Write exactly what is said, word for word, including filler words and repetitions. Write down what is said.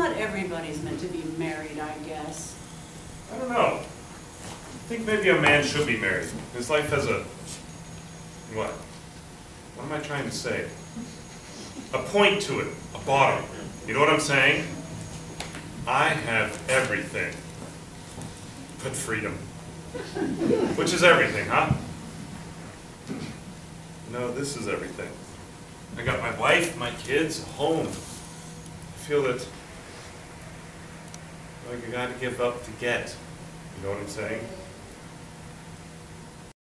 not everybody's meant to be married, I guess. I don't know. I think maybe a man should be married. His life has a... what? What am I trying to say? A point to it. A bottom. You know what I'm saying? I have everything but freedom. Which is everything, huh? No, this is everything. I got my wife, my kids, a home. I feel that like I gotta give up to get. You know what I'm saying?